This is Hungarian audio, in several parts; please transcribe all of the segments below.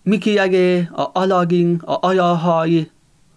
Miki Egé, a Aladin, a Ajalhaj,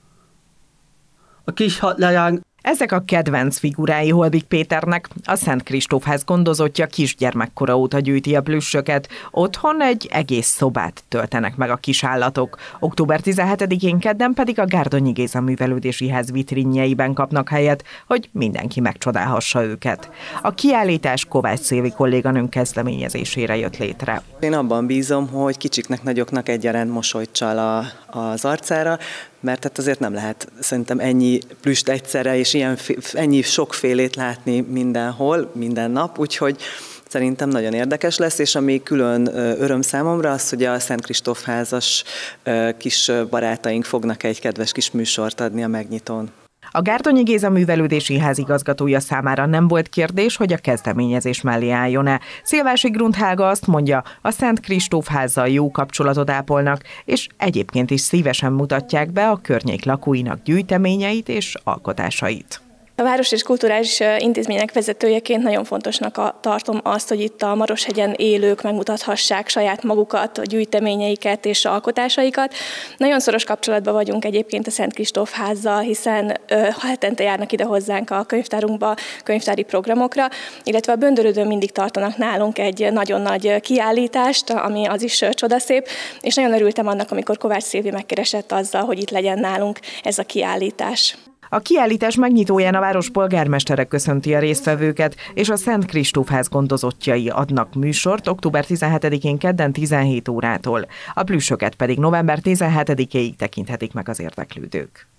a Kis Hadleány. Ezek a kedvenc figurái Holvik Péternek. A Szent Kristófház gondozottja kisgyermekkora óta gyűjti a plüssöket. Otthon egy egész szobát töltenek meg a kisállatok. Október 17-én kedden pedig a Gárdonyi Géza Művelődési Ház vitrínjeiben kapnak helyet, hogy mindenki megcsodálhassa őket. A kiállítás Kovács Szilvi kolléganőnk kezdeményezésére jött létre. Én abban bízom, hogy kicsiknek, nagyoknak egyaránt mosolyt csal az arcára, mert hát azért nem lehet szerintem ennyi plüst egyszerre és ennyi sokfélét látni mindenhol, minden nap, úgyhogy szerintem nagyon érdekes lesz, és ami külön öröm számomra az, hogy a Szent Kristófházas kis barátaink fognak egy kedves kis műsort adni a megnyitón. A Gárdonyi Géza Művelődési Ház igazgatója számára nem volt kérdés, hogy a kezdeményezés mellé álljon-e. Szilvási Grundhága azt mondja, a Szent Kristófházzal jó kapcsolatot ápolnak, és egyébként is szívesen mutatják be a környék lakóinak gyűjteményeit és alkotásait. A város és kulturális intézmények vezetőjeként nagyon fontosnak tartom azt, hogy itt a Maroshegyen élők megmutathassák saját magukat, a gyűjteményeiket és alkotásaikat. Nagyon szoros kapcsolatban vagyunk egyébként a Szent Kristófházzal, hiszen hetente járnak ide hozzánk a könyvtárunkba, könyvtári programokra, illetve a Böndörődön mindig tartanak nálunk egy nagyon nagy kiállítást, ami az is csodaszép, és nagyon örültem annak, amikor Kovács Szilvi megkeresett azzal, hogy itt legyen nálunk ez a kiállítás. A kiállítás megnyitóján a város polgármestere köszönti a résztvevőket, és a Szent Kristófház gondozottjai adnak műsort október 17-én kedden 17 órától. A plüssöket pedig november 17-éig tekinthetik meg az érdeklődők.